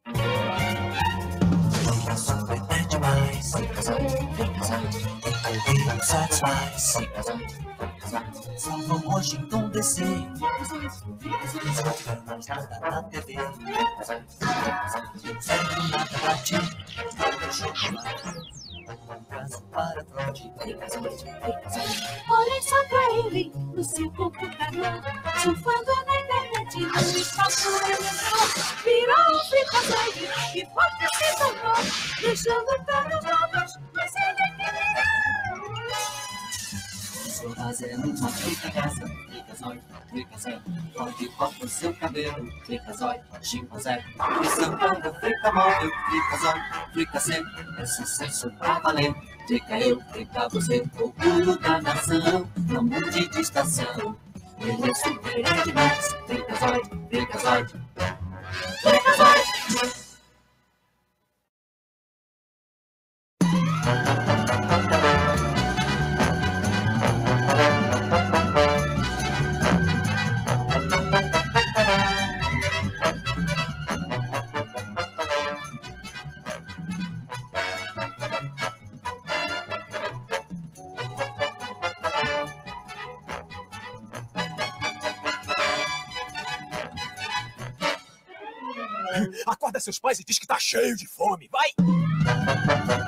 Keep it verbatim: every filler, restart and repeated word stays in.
Freakazoid é demais. Freakazoid, Freakazoid, ouvir não satisfaz. Freakazoid, Freakazoid, salva Washington D C. Freakazoid, não nada na T V. Freakazoid, Freakazoid, serve nada pra ti. Um caso para Freud. Freakazoid, Freakazoid. Olhem só pra ele no seu computador, surfando na internet, no espaço eletrônico. Virou um Freakazoid e forte se tornou, deixando caras novos, mas ele Estou fazendo uma frica casa. Freakazoid, Freakazoid, pode cortar o seu cabelo. Freakazoid, chimpanzé, sambando frica móvel. Freakazoid, Freakazé, é sucesso pra valer. Frica eu, frica você, orgulho da nação. Não mude de estação, ele é super é demais. Freakazoid, Freakazoid, Freakazoid. Acorda seus pais e diz que tá cheio de fome, vai!